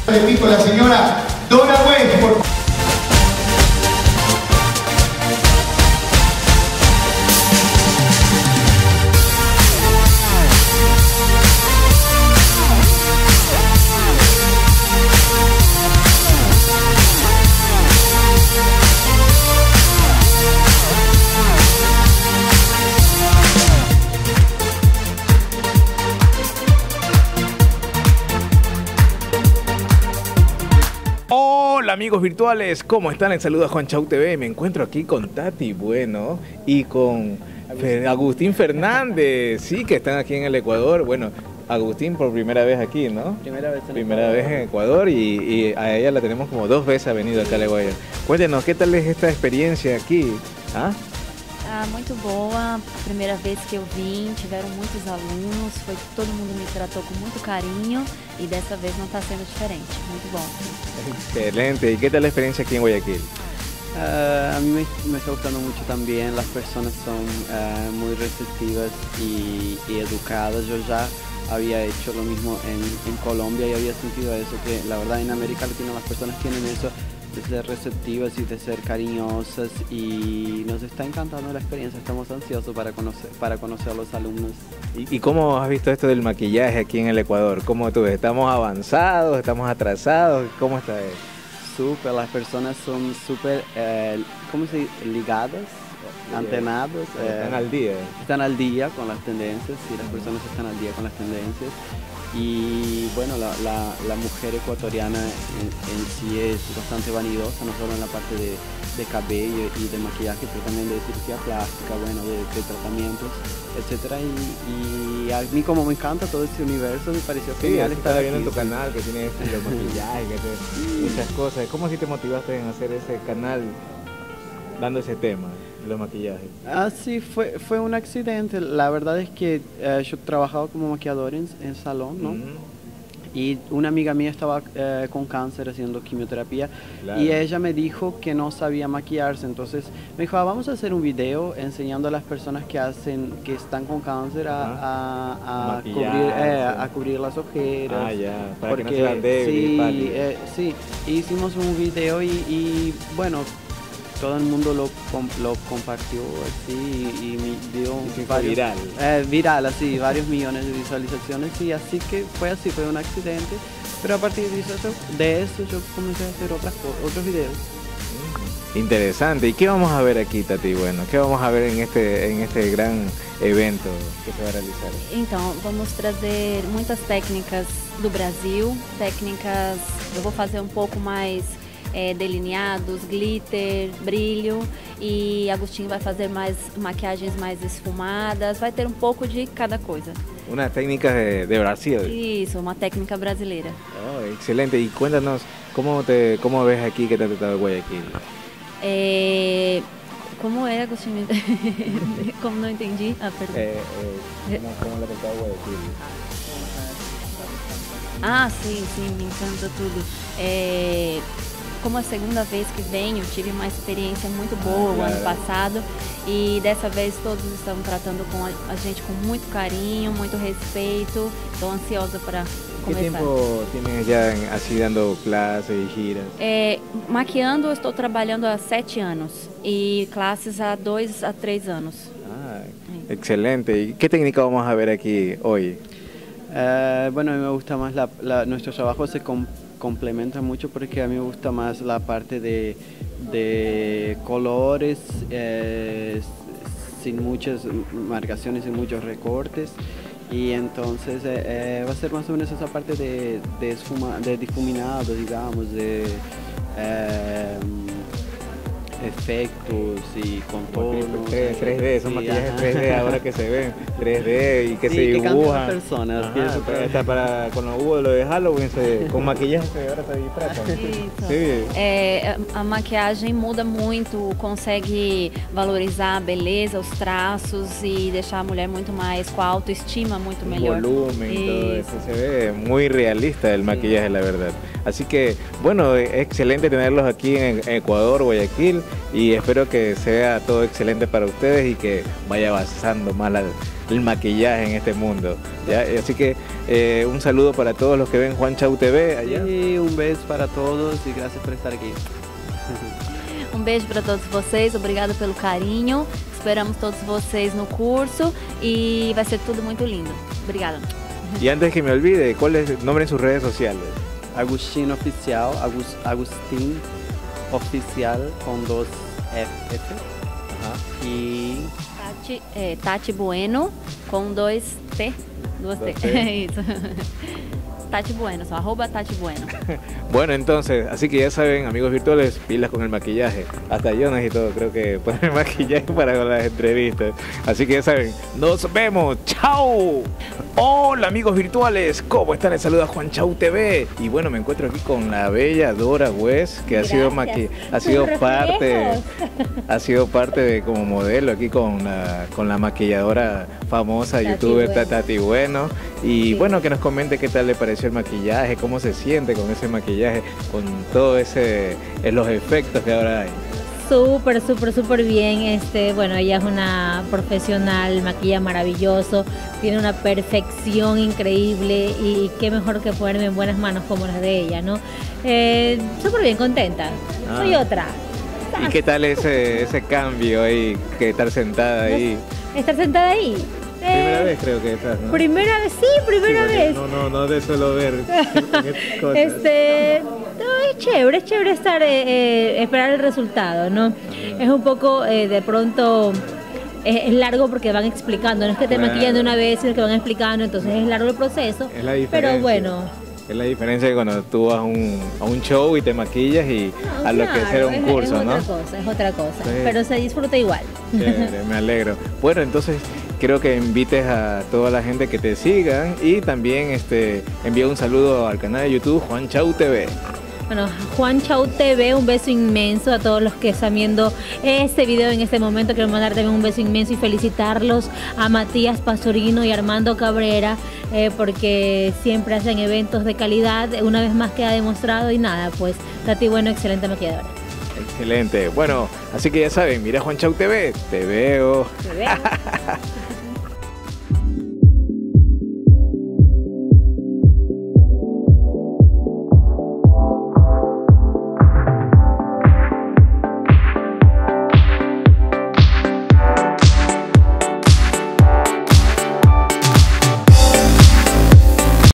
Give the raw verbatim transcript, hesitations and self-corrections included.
Repito, la señora Dora West, por favor. Hola amigos virtuales, ¿cómo están? Les saluda Juan Chau T V. Me encuentro aquí con Tati Bueno y con Fe- Agustín Fernández, sí, que están aquí en el Ecuador. Bueno, Agustín por primera vez aquí, ¿no? Primera vez en Primera vez en Ecuador y, y a ella la tenemos como dos veces ha venido acá a La Guaira. Cuéntenos, ¿qué tal es esta experiencia aquí? ¿Ah? Ah, muito boa. A primeira vez que eu vim, tiveram muitos alunos, foi todo mundo me tratou com muito carinho e dessa vez não está sendo diferente. Muito bom. Excelente. ¿Y qué tal la experiencia aquí en Guayaquil? Uh, a mí me, me está gustando mucho también, las personas son uh, muy receptivas y, y educadas. Yo ya había hecho lo mismo en, en Colombia y había sentido eso, que la verdad en América Latina las personas tienen eso de ser receptivas y de ser cariñosas, y nos está encantando la experiencia, estamos ansiosos para conocer, para conocer a los alumnos. ¿Y, ¿Y cómo has visto esto del maquillaje aquí en el Ecuador? ¿Cómo tú ves? ¿Estamos avanzados? ¿Estamos atrasados? ¿Cómo está eso? Súper, las personas son súper, eh, ¿cómo se dice? Ligadas, Sí, antenados. Están eh, al día. Están al día con las tendencias, y las personas están al día con las tendencias. Y bueno, la, la, la mujer ecuatoriana en, en sí es bastante vanidosa, no solo en la parte de, de cabello y de maquillaje, pero también de cirugía plástica, bueno, de, de tratamientos, etcétera. Y, y a mí, como me encanta todo este universo, me pareció Sí, genial estaba estar viendo en aquí. tu canal que tiene esto de maquillaje, que te- muchas cosas. ¿Cómo así te motivaste en hacer ese canal dando ese tema, los maquillajes? Ah, sí, fue, fue un accidente. La verdad es que eh, yo trabajaba como maquillador en, en salón, ¿no? Ujú. Y una amiga mía estaba eh, con cáncer haciendo quimioterapia, Claro. y ella me dijo que no sabía maquillarse. Entonces me dijo, ah, vamos a hacer un video enseñando a las personas que hacen, que están con cáncer a, a, a Maquillarse. cubrir, eh, a cubrir las ojeras. Ah, ya, para que no Porque, sean débiles y sí, pálidas. eh, sí, hicimos un video y, y, bueno, todo el mundo lo, com- lo compartió así, y, y me dio Y se hizo viral. eh, viral, así, varios millones de visualizaciones, y así que fue así, fue un accidente. Pero a partir de eso, de eso yo comencé a hacer otras, co- otros videos. Interesante. ¿Y qué vamos a ver aquí, Tati? Bueno, ¿qué vamos a ver en este, en este gran evento que se va a realizar? Então, vamos trazer muitas técnicas do Brasil, técnicas, eu vou fazer um pouco mais é, delineados, glitter, brilho, e Agostinho vai fazer mais maquiagens mais esfumadas, vai ter um pouco de cada coisa. Unas técnicas de, de Brasil. Isso, uma técnica brasileira. Oh, excelente. Y cuéntanos, ¿cómo, te, cómo ves aquí que te ha tratado Guayaquil? É, como é, Agostinho? Como não entendi a pergunta? Eh, eh, ¿cómo, ¿Cómo le ha tratado Guayaquil? Ah, sim, sim, me encanta tudo. É, como a segunda vez que venho, tive uma experiência muito boa o claro. ano passado, e dessa vez todos estão tratando com a, a gente com muito carinho, muito respeito. Estou ansiosa para ¿Qué começar. tiempo tienes ya en- así dando clases y giras? É, maquiando, eu estou trabalhando há sete anos e classes há dois a três anos. Ah, excelente. ¿Y qué técnica vamos a ver aquí hoy? Eh, bueno, a mí me gusta más, la, la- nuestro trabajo se com- complementa mucho, porque a mí me gusta más la parte de, de colores, eh, sin muchas marcaciones, sin muchos recortes. Y entonces eh, eh, va a ser más o menos esa parte de, de, esfuma- de difuminado, digamos, de eh, efectos y contornos. tres D, son Sí, maquillajes ajá. tres D ahora que se ven, tres D y que Sí, se que cambian dibujan. las personas, Ajá, que eso pero también. hasta para con los hubo lo de Halloween, se, con maquillaje se ahora se disfrazan. Isso. Sí. É, a maquiagem muda muito, consegue valorizar a beleza, os traços e deixar a mulher muito mais com a autoestima muito Un melhor. volumen y todo Isso. eso, se ve muy realista el maquillaje, la verdad. Así que, bueno, es excelente tenerlos aquí en Ecuador, Guayaquil, y espero que sea todo excelente para ustedes y que vaya avanzando más la, el maquillaje en este mundo. ¿Ya? Así que eh, un saludo para todos los que ven Juan Chau T V allá. Sí, um beijo para todos e graças por estar aqui. Um beijo para todos vocês, obrigado pelo carinho. Esperamos todos vocês no curso e vai ser tudo muito lindo. Obrigada. Y antes que me olvide, ¿cuál es el nombre en sus redes sociales? Agustín Oficial, Agus, Agustín Oficial com dois F, F. Ajá. E Tati, é, Tati Bueno com dois T. Duas T. Duas T. É isso. Tati Bueno, só arroba Tati Bueno. Bueno, entonces, así que ya saben, amigos virtuales, pilas con el maquillaje. Hasta yo necesito, creo que poner maquillaje para las entrevistas. Así que ya saben, nos vemos. ¡Chao! Hola, amigos virtuales, ¿cómo están? Les saluda Juan Chau T V. Y bueno, me encuentro aquí con la bella Dora West, que ha sido, maqui ha sido parte, ha sido parte de como modelo aquí con la, con la maquilladora famosa, Tati youtuber Bueno. Tati Bueno. Y Sí. bueno, que nos comente qué tal le pareció el maquillaje, cómo se siente con ese maquillaje, con todo ese, eh, los efectos que ahora hay. Súper, súper, súper bien. Este, bueno, ella es una profesional, maquilla maravilloso, tiene una perfección increíble y qué mejor que ponerme en buenas manos como las de ella, ¿no? Eh, súper bien, contenta. Ah. Soy otra. ¿Y qué tal ese, ese cambio ahí, que estar sentada ahí? Estar sentada ahí. Primera Eh, vez creo que estás, ¿no? Primera vez, sí, primera Sí, porque vez. No, no, no de suelo ver cosas. Este, no, es chévere, es chévere estar, eh, eh, esperar el resultado, ¿no? Es un poco, eh, de pronto, es, es largo porque van explicando, no es que te Claro. maquillan de una vez, sino que van explicando, entonces es largo el proceso. Es la diferencia. Pero bueno, Es la diferencia de cuando tú vas a un, a un show y te maquillas y no, a lo que claro, será un es, curso, es ¿no? otra cosa, es otra cosa, Sí. pero se disfruta igual. Chévere, me alegro. Bueno, entonces quiero que invites a toda la gente que te sigan y también este, envía un saludo al canal de YouTube Juan Chau T V. Bueno, Juan Chau T V, un beso inmenso a todos los que están viendo este video en este momento. Quiero mandar también un beso inmenso y felicitarlos a Matías Pasorino y Armando Cabrera, eh, porque siempre hacen eventos de calidad, una vez más queda demostrado. Y nada, pues Tati Bueno, excelente maquilladora. Excelente. Bueno, así que ya saben, mira Juan Chau T V, te veo. Te veo.